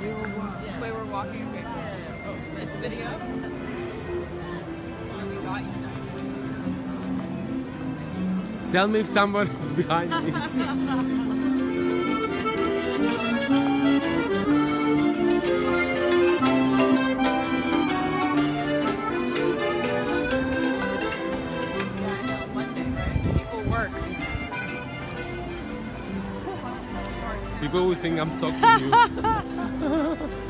We were walking. Okay. Yeah. Oh, it's video. And we got you. Tell me if someone is behind me. People will think I'm talking to you.